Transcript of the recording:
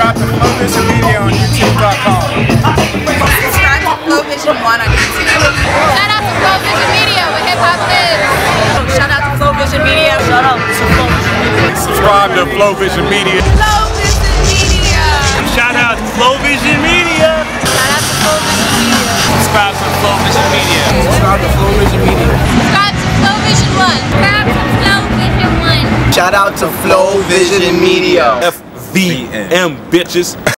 subscribe to Flow Vision Media on YouTube.com. Subscribe to Flow Vision 1 on YouTube. Shout out to Flow Vision Media with Hip Hop Lives. Shout out to Flow Vision Media. Shout out to Flow Vision Media. Subscribe to Flow Vision Media. Flow Vision Media. Shout out to Flow Vision Media. Shout out to Flow Vision Media. Subscribe to Flow Vision Media. Subscribe to Flow Vision Media. Subscribe to Flow Vision 1. Subscribe to Flow Vision 1. Shout out to Flow Vision Media. FVM bitches.